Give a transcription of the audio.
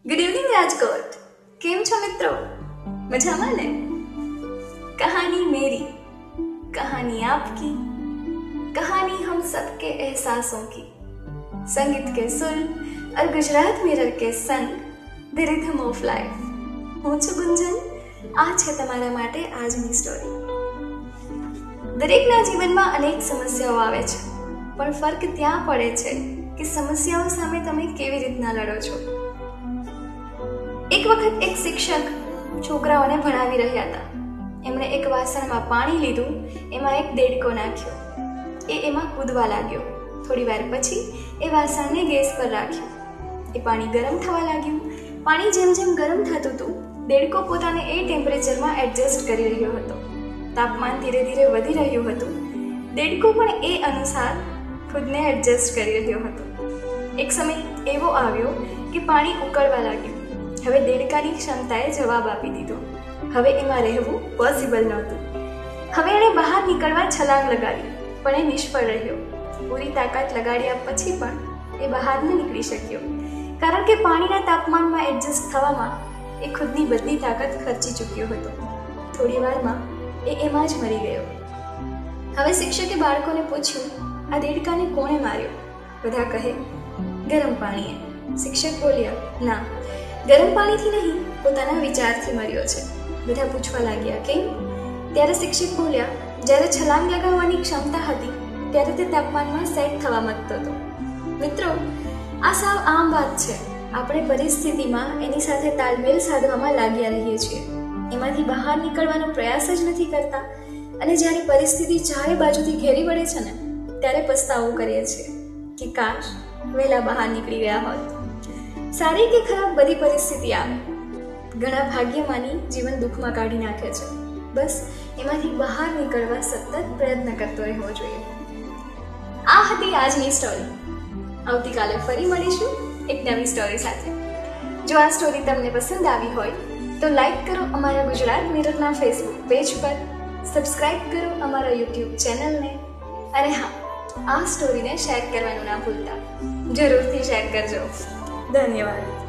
Good evening Rajkot. केम छो मित्रों? मजामा ने? कहानी मेरी, कहानी आपकी, कहानी हम सबके एहसासों की, संगीत के सुर और गुजरात मिरर के संग द रिथम ऑफ लाइफ। હું છું ગુંજન। આ છે તમારા માટે આજની સ્ટોરી। દરેકના જીવનમાં અનેક સમસ્યાઓ આવે છે, પણ ફરક ત્યાં પડે છે કે સમસ્યાઓ સામે તમે કેવી રીતના લડો છો। એક વખત એક શિક્ષક છોકરાઓને ભણાવી રહ્યા હતા। એમણે એક વાસણમાં પાણી લીધું, એમાં એક દેડકો નાખ્યો। એમાં કૂદવા લાગ્યો। થોડી વાર પછી એ વાસણને ગેસ પર રાખ્યું। એ પાણી ગરમ થવા લાગ્યું। પાણી જેમ જેમ ગરમ થતું હતું, દેડકો પોતાને એ ટેમ્પરેચરમાં એડજસ્ટ કરી રહ્યો હતો। તાપમાન ધીરે ધીરે વધી રહ્યું હતું। દેડકો પણ એ અનુસાર ખુદને એડજસ્ટ કરી રહ્યો હતો। એક સમય એવો આવ્યો કે પાણી ઉકળવા લાગ્યું। હવે દેડકાની ક્ષમતાએ જવાબ આપી દીધો। હવે એમાં રહેવું પોસિબલ નહોતું। હવે એણે બહાર નીકળવા છલાંગ લગાડી, પણ એ નિષ્ફળ રહ્યો। પૂરી તાકાત લગાડ્યા પછી પણ એ બહાર ન નીકળી શક્યો, કારણ કે પાણીના તાપમાનમાં એડજસ્ટ થવામાં એ ખુદની બધી તાકાત ખર્ચી ચૂક્યો હતો। થોડી વારમાં એ એમાં જ મરી ગયો। હવે શિક્ષકે બાળકોને પૂછ્યું, આ દેડકાને કોણે માર્યો? બધા કહે, ગરમ પાણીએ। શિક્ષક બોલ્યા, ના, ગરમ પાણીથી નહીં, પોતાના વિચારથી મર્યો છે। બધા પૂછવા લાગ્યા, કેમ? ત્યારે શિક્ષક બોલ્યા, જ્યારે છલાંગ લગાવવાની ક્ષમતા હતી ત્યારે તે તાપમાનમાં સેટ થવા માંગતો હતો। મિત્રો, આ સાવ આમ વાત છે। આપણે પરિસ્થિતિમાં એની સાથે તાલમેલ સાધવામાં લાગ્યા રહીએ છીએ, એમાંથી બહાર નીકળવાનો પ્રયાસ જ નથી કરતા, અને જ્યારે પરિસ્થિતિ ચારે બાજુથી ઘેરી વળે છે ને, ત્યારે પસ્તાવો કરીએ છીએ કે કાશ વહેલા બહાર નીકળી ગયા હોત। સારી કે ખરાબ બધી પરિસ્થિતિ આવે, ઘણા ભાગ્યમાની જીવન દુઃખમાં કાઢી નાખે છે। બસ એમાંથી બહાર નીકળવા સતત પ્રયત્ન કરતો રહેવો જોઈએ। આ હતી આજની સ્ટોરી। આવતીકાલે ફરી મળીશું એક નવી સ્ટોરી સાથે। જો આ સ્ટોરી તમને પસંદ આવી હોય તો લાઈક કરો અમારા ગુજરાત મિરરના ફેસબુક પેજ પર, સબસ્ક્રાઇબ કરો અમારા યુટ્યુબ ચેનલને, અને હા, આ સ્ટોરીને શેર કરવાનું ના ભૂલતા। જરૂરથી શેર કરજો। ધન્યવાદ।